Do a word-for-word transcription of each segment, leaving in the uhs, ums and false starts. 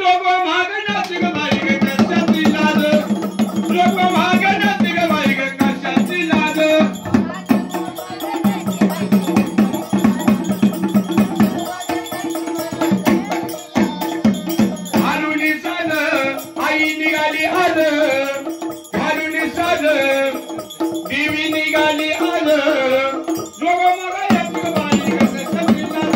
दोघं मागण्याची ग बाई ग कशाची लाज दोघं मागण्याची ग बाई ग कशाची लाज घालून साध आई निघाली आज घालून साध देवी निघाली आज दोघं मागण्याची ग बाई ग कशाची लाज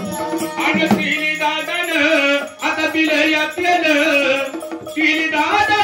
आता दिलं यातलेलं